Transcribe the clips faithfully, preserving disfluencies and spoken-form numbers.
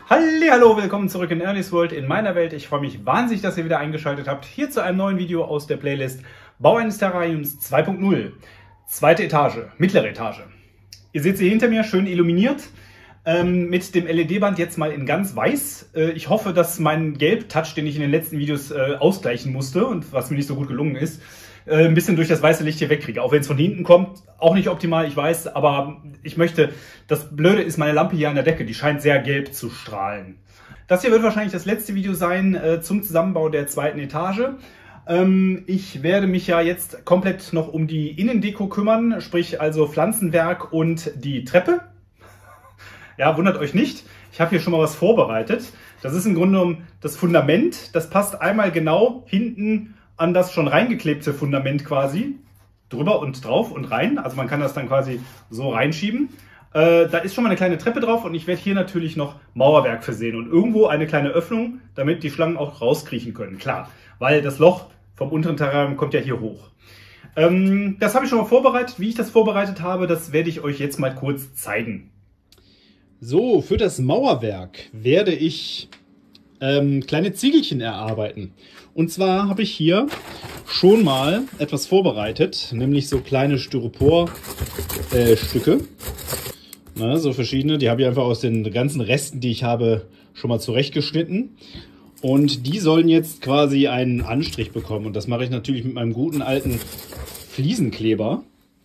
Hallihallo, willkommen zurück in Ernie's World, in meiner Welt. Ich freue mich wahnsinnig, dass ihr wieder eingeschaltet habt. Hier zu einem neuen Video aus der Playlist Bau eines Terrariums zwei punkt null. Zweite Etage, mittlere Etage. Ihr seht sie hinter mir, schön illuminiert. Ähm, mit dem L E D-Band jetzt mal in ganz weiß. Äh, ich hoffe, dass mein Gelb-Touch, den ich in den letzten Videos äh, ausgleichen musste und was mir nicht so gut gelungen ist, äh, ein bisschen durch das weiße Licht hier wegkriege. Auch wenn es von hinten kommt, auch nicht optimal, ich weiß, aber ich möchte, das Blöde ist, meine Lampe hier an der Decke, die scheint sehr gelb zu strahlen. Das hier wird wahrscheinlich das letzte Video sein äh, zum Zusammenbau der zweiten Etage. Ähm, ich werde mich ja jetzt komplett noch um die Innendeko kümmern, sprich also Pflanzenwerk und die Treppe. Ja, wundert euch nicht, ich habe hier schon mal was vorbereitet. Das ist im Grunde genommen das Fundament, das passt einmal genau hinten an das schon reingeklebte Fundament quasi. Drüber und drauf und rein, also man kann das dann quasi so reinschieben. Äh, da ist schon mal eine kleine Treppe drauf und ich werde hier natürlich noch Mauerwerk versehen und irgendwo eine kleine Öffnung, damit die Schlangen auch rauskriechen können. Klar, weil das Loch vom unteren Terrarium kommt ja hier hoch. Ähm, das habe ich schon mal vorbereitet. Wie ich das vorbereitet habe, das werde ich euch jetzt mal kurz zeigen. So, für das Mauerwerk werde ich ähm, kleine Ziegelchen erarbeiten. Und zwar habe ich hier schon mal etwas vorbereitet, nämlich so kleine Styropor-Stücke. Äh, so verschiedene, die habe ich einfach aus den ganzen Resten, die ich habe, schon mal zurechtgeschnitten. Und die sollen jetzt quasi einen Anstrich bekommen. Und das mache ich natürlich mit meinem guten alten Fliesenkleber.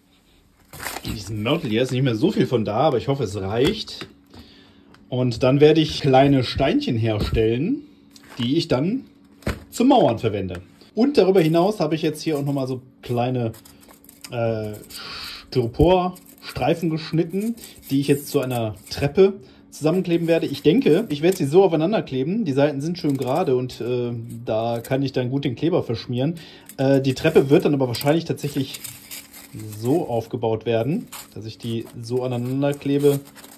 In diesem Mörtel hier ist nicht mehr so viel von da, aber ich hoffe, es reicht. Und dann werde ich kleine Steinchen herstellen, die ich dann zum Mauern verwende. Und darüber hinaus habe ich jetzt hier auch nochmal so kleine äh, Styroporstreifen geschnitten, die ich jetzt zu einer Treppe zusammenkleben werde. Ich denke, ich werde sie so aufeinander kleben. Die Seiten sind schön gerade und äh, da kann ich dann gut den Kleber verschmieren. Äh, die Treppe wird dann aber wahrscheinlich tatsächlich so aufgebaut werden, dass ich die so aneinander klebe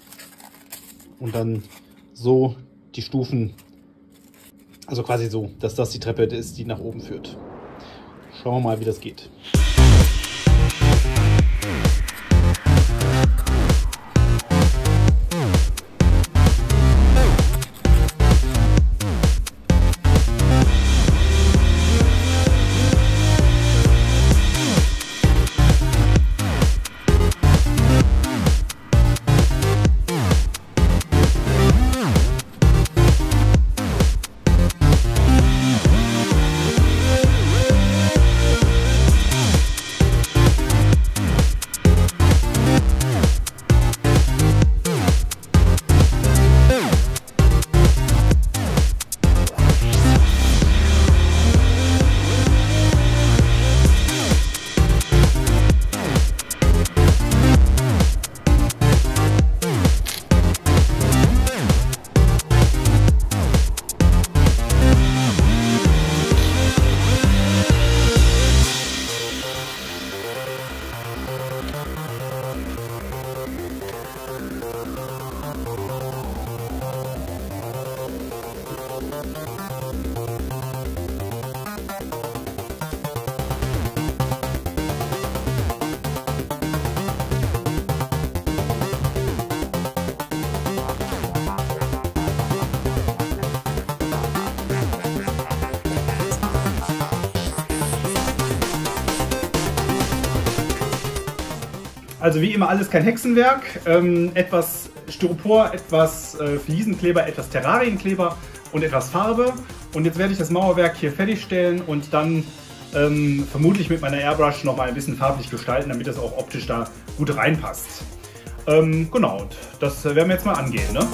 und dann so die Stufen, also quasi so, dass das die Treppe ist, die nach oben führt. Schauen wir mal, wie das geht. Also wie immer alles kein Hexenwerk, ähm, etwas Styropor, etwas äh, Fliesenkleber, etwas Terrarienkleber und etwas Farbe. Und jetzt werde ich das Mauerwerk hier fertigstellen und dann ähm, vermutlich mit meiner Airbrush noch mal ein bisschen farblich gestalten, damit das auch optisch da gut reinpasst. Ähm, genau, und das werden wir jetzt mal angehen, ne?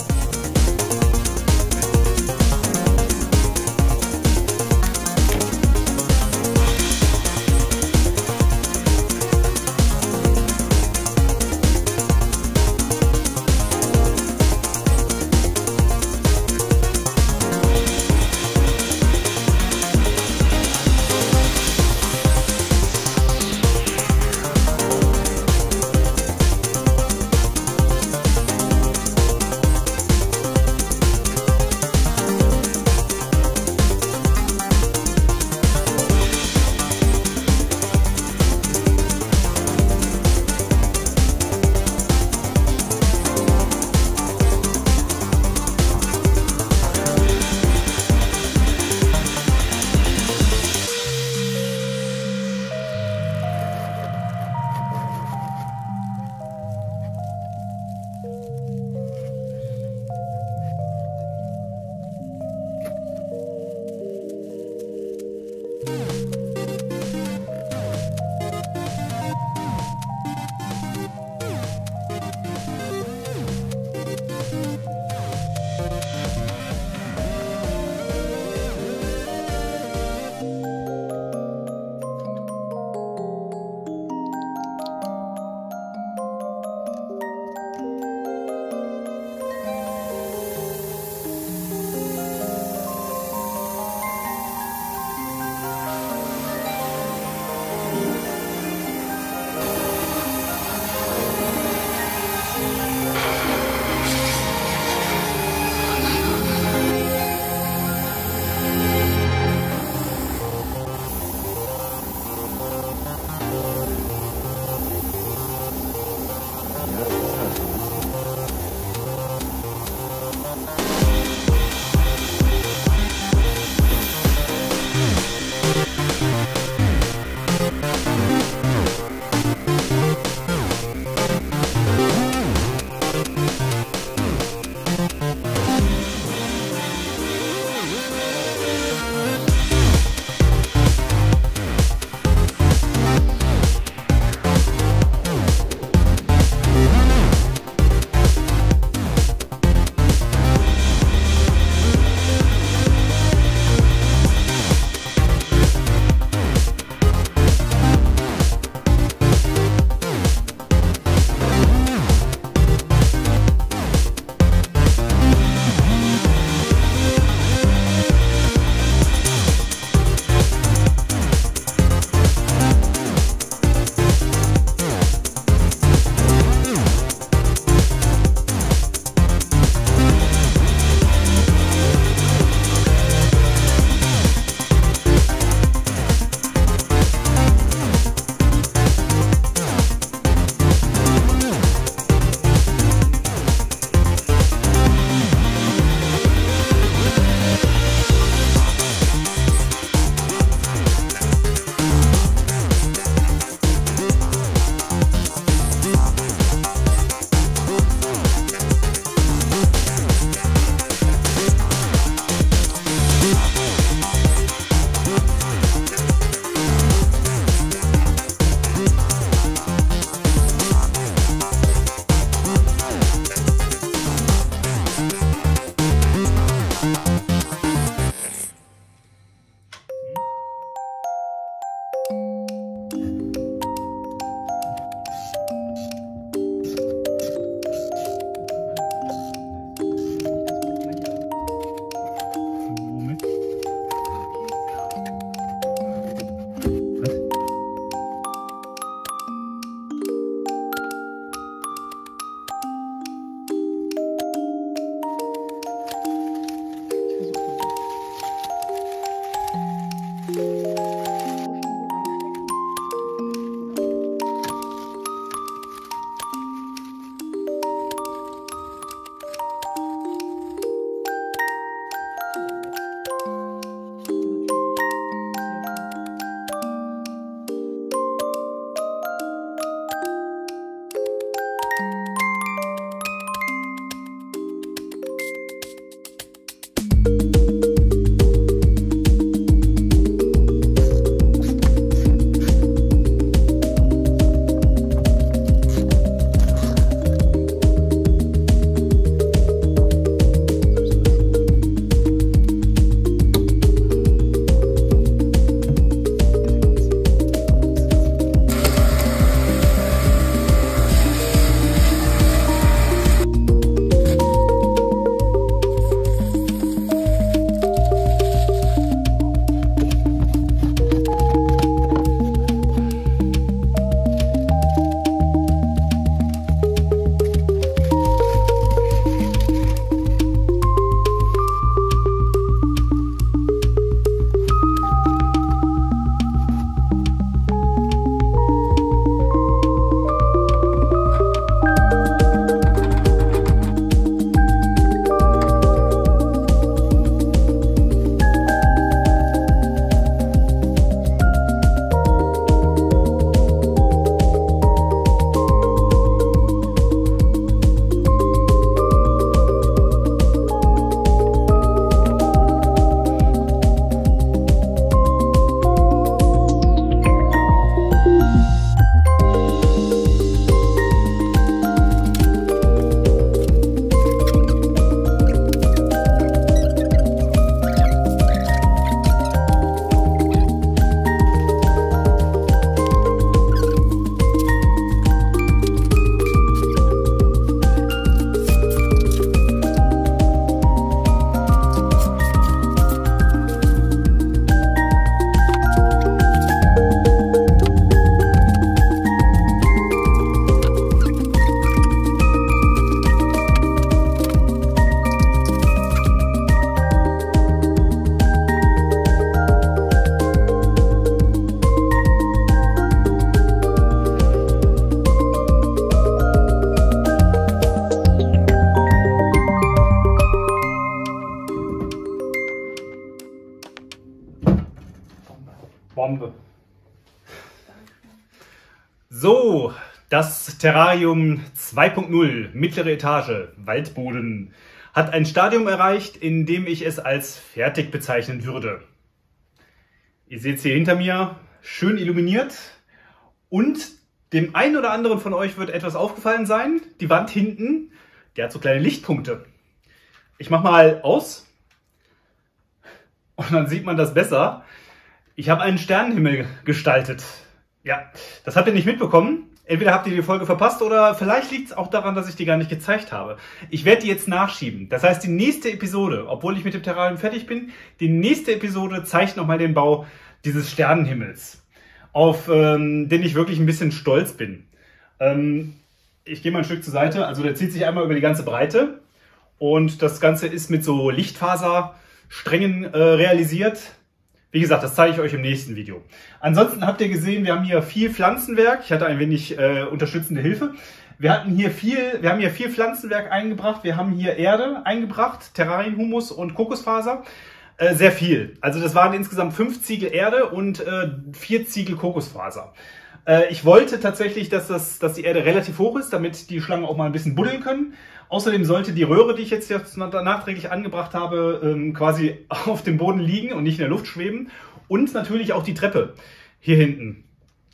So, das Terrarium zwei Punkt null, mittlere Etage, Waldboden, hat ein Stadium erreicht, in dem ich es als fertig bezeichnen würde. Ihr seht es hier hinter mir, schön illuminiert, und dem einen oder anderen von euch wird etwas aufgefallen sein. Die Wand hinten, die hat so kleine Lichtpunkte. Ich mache mal aus und dann sieht man das besser. Ich habe einen Sternenhimmel gestaltet. Ja, das habt ihr nicht mitbekommen. Entweder habt ihr die Folge verpasst oder vielleicht liegt es auch daran, dass ich die gar nicht gezeigt habe. Ich werde die jetzt nachschieben. Das heißt, die nächste Episode, obwohl ich mit dem Terrarium fertig bin, die nächste Episode zeigt nochmal den Bau dieses Sternenhimmels, auf ähm, den ich wirklich ein bisschen stolz bin. Ähm, ich gehe mal ein Stück zur Seite. Also der zieht sich einmal über die ganze Breite und das Ganze ist mit so Lichtfasersträngen äh, realisiert. Wie gesagt, das zeige ich euch im nächsten Video. Ansonsten habt ihr gesehen, wir haben hier viel Pflanzenwerk. Ich hatte ein wenig äh, unterstützende Hilfe. Wir hatten hier viel, wir haben hier viel Pflanzenwerk eingebracht. Wir haben hier Erde eingebracht, Terrarienhumus und Kokosfaser. Äh, sehr viel. Also das waren insgesamt fünf Ziegel Erde und äh, vier Ziegel Kokosfaser. Äh, ich wollte tatsächlich, dass, das, dass die Erde relativ hoch ist, damit die Schlangen auch mal ein bisschen buddeln können. Außerdem sollte die Röhre, die ich jetzt, jetzt nachträglich angebracht habe, ähm, quasi auf dem Boden liegen und nicht in der Luft schweben. Und natürlich auch die Treppe hier hinten.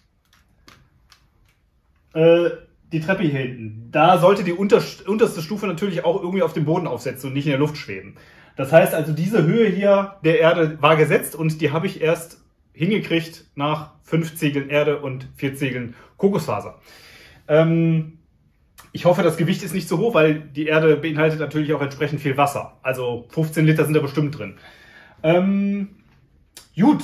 Äh, die Treppe hier hinten. Da sollte die unter, unterste Stufe natürlich auch irgendwie auf dem Boden aufsetzen und nicht in der Luft schweben. Das heißt also, diese Höhe hier der Erde war gesetzt und die habe ich erst hingekriegt nach fünf Ziegeln Erde und vier Ziegeln Kokosfaser. Ähm, Ich hoffe, das Gewicht ist nicht zu hoch, weil die Erde beinhaltet natürlich auch entsprechend viel Wasser. Also fünfzehn Liter sind da bestimmt drin. Ähm, gut.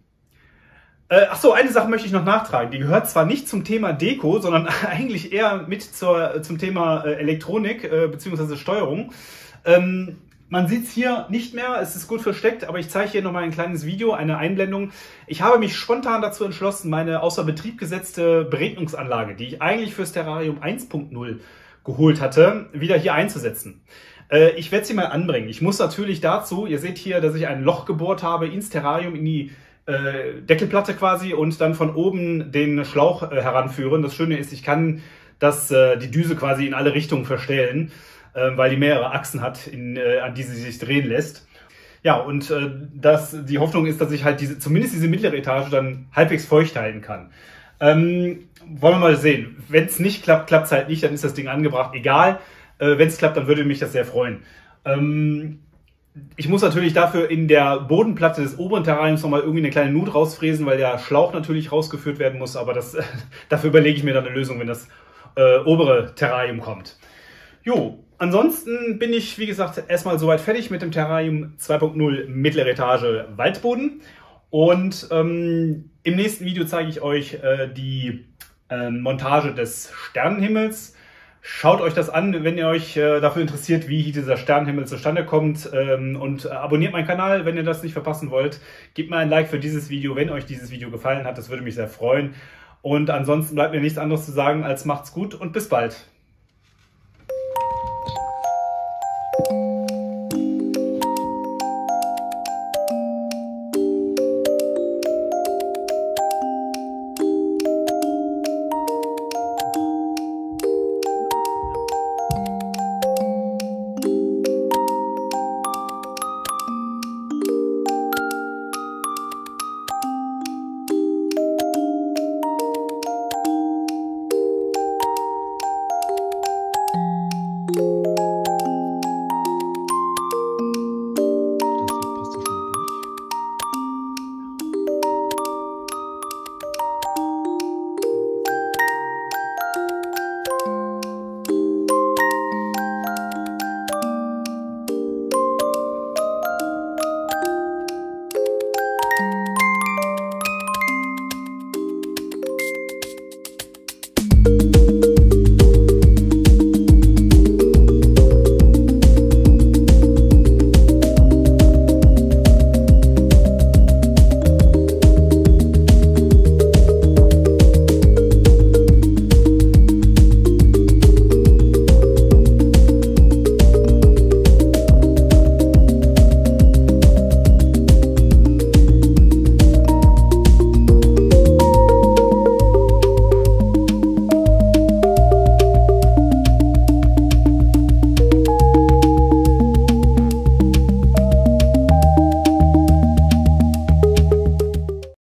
Äh, ach so, eine Sache möchte ich noch nachtragen. Die gehört zwar nicht zum Thema Deko, sondern eigentlich eher mit zur, zum Thema äh, Elektronik äh, bzw. Steuerung. Ähm, Man sieht es hier nicht mehr, es ist gut versteckt, aber ich zeige hier nochmal ein kleines Video, eine Einblendung. Ich habe mich spontan dazu entschlossen, meine außer Betrieb gesetzte Beregnungsanlage, die ich eigentlich fürs Terrarium eins Punkt null geholt hatte, wieder hier einzusetzen. Äh, ich werde sie mal anbringen. Ich muss natürlich dazu, ihr seht hier, dass ich ein Loch gebohrt habe ins Terrarium, in die äh, Deckelplatte quasi, und dann von oben den Schlauch äh, heranführen. Das Schöne ist, ich kann das, äh, die Düse quasi in alle Richtungen verstellen, weil die mehrere Achsen hat, in, äh, an die sie sich drehen lässt. Ja, und äh, das, die Hoffnung ist, dass ich halt diese, zumindest diese mittlere Etage dann halbwegs feucht halten kann. Ähm, wollen wir mal sehen. Wenn es nicht klappt, klappt es halt nicht, dann ist das Ding angebracht. Egal, äh, wenn es klappt, dann würde mich das sehr freuen. Ähm, ich muss natürlich dafür in der Bodenplatte des oberen Terrariums nochmal irgendwie eine kleine Nut rausfräsen, weil der Schlauch natürlich rausgeführt werden muss, aber das, dafür überlege ich mir dann eine Lösung, wenn das äh, obere Terrarium kommt. Jo. Ansonsten bin ich, wie gesagt, erstmal soweit fertig mit dem Terrarium zwei Punkt null mittlere Etage Waldboden. Und ähm, im nächsten Video zeige ich euch äh, die äh, Montage des Sternenhimmels. Schaut euch das an, wenn ihr euch äh, dafür interessiert, wie dieser Sternenhimmel zustande kommt. Ähm, und äh, abonniert meinen Kanal, wenn ihr das nicht verpassen wollt. Gebt mir ein Like für dieses Video, wenn euch dieses Video gefallen hat. Das würde mich sehr freuen. Und ansonsten bleibt mir nichts anderes zu sagen als macht's gut und bis bald.